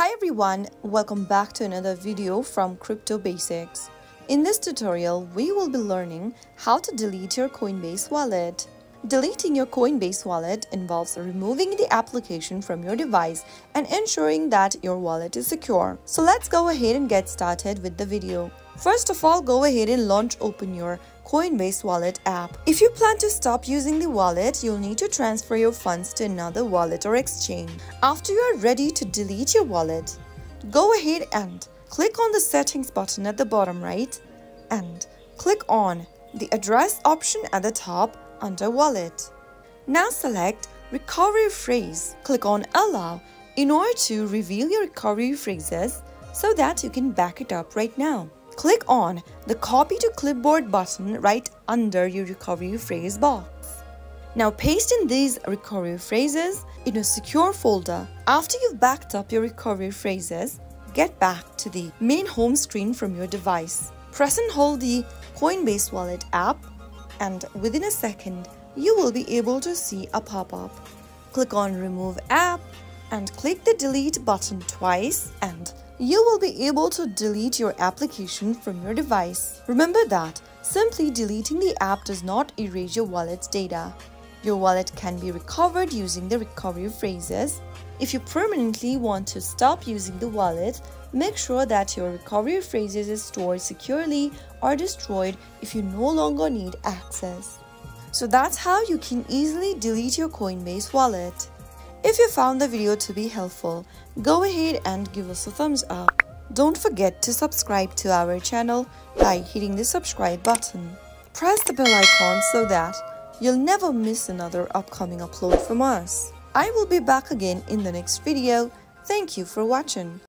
Hi everyone, welcome back to another video from Crypto Basics. In this tutorial, we will be learning how to delete your Coinbase wallet. Deleting your Coinbase wallet involves removing the application from your device and ensuring that your wallet is secure. So let's go ahead and get started with the video. First of all, go ahead and open your Coinbase Wallet app. If you plan to stop using the wallet, you'll need to transfer your funds to another wallet or exchange. After you are ready to delete your wallet, go ahead and click on the settings button at the bottom right and click on the address option at the top under wallet. Now select recovery phrase. Click on allow in order to reveal your recovery phrases so that you can back it up right now. Click on the copy to clipboard button right under your recovery phrase box. Now paste in these recovery phrases in a secure folder. After you've backed up your recovery phrases, get back to the main home screen from your device. Press and hold the Coinbase Wallet app and within a second, you will be able to see a pop-up. Click on Remove App and click the Delete button twice and you will be able to delete your application from your device. Remember that simply deleting the app does not erase your wallet's data. Your wallet can be recovered using the recovery phrases. If you permanently want to stop using the wallet, make sure that your recovery phrases is stored securely or destroyed if you no longer need access. So that's how you can easily delete your Coinbase wallet. If you found the video to be helpful, go ahead and give us a thumbs up. Don't forget to subscribe to our channel by hitting the subscribe button. Press the bell icon so that you'll never miss another upcoming upload from us. I will be back again in the next video. Thank you for watching.